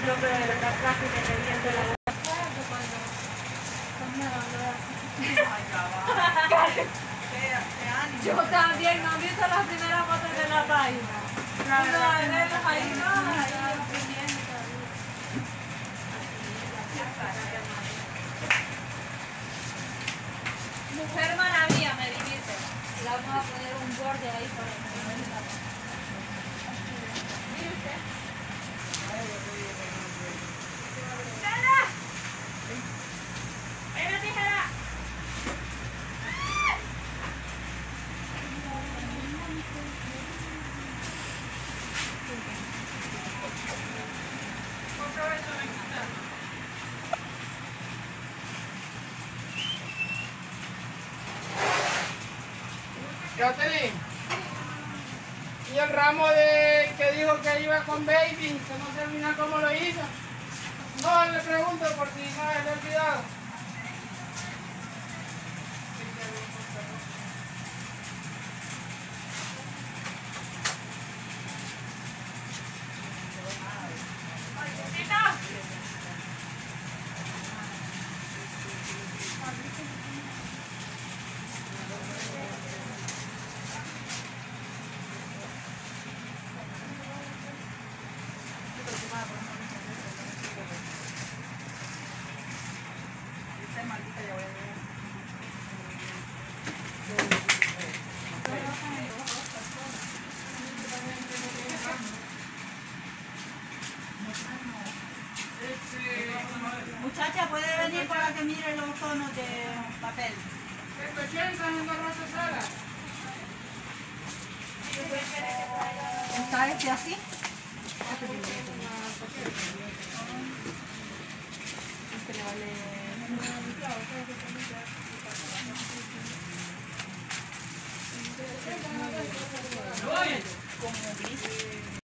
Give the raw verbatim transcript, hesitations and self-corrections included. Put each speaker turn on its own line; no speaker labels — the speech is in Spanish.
ejemplo, pero de la clase que te viento la boca. Yo también, ¿no han visto las primeras fotos de la página? Claro, no, ahí no, ahí mujer maravilla, me dijiste. La vamos a poner un borde ahí para que no me la... ¿Mire usted? ¡Tijera! ¡Ven la tijera!
Catherine, y el ramo de que dijo que iba con baby, que no termina cómo lo hizo. No, le pregunto por si no se le ha olvidado.
Muchacha, ¿puede venir para que mire los tonos de papel? ¿Está este así? Este le vale... como gris.